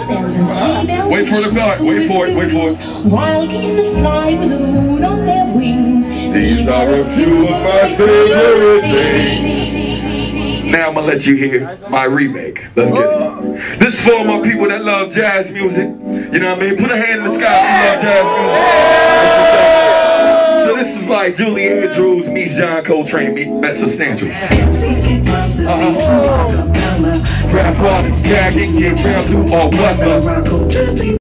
bells and sleigh bells. Wait for the part. Wait for it. Wait for it. Wild geese that fly with the moon on their wings. These are a few of my favorite things. Now I'm gonna let you hear my remake. Let's get it. This is for my people that love jazz music. You know what I mean? Put a hand in the sky if you love jazz music. So this is like Julie Andrews meets John Coltrane meets Substantial. Rap on and stacking, get round through all weather.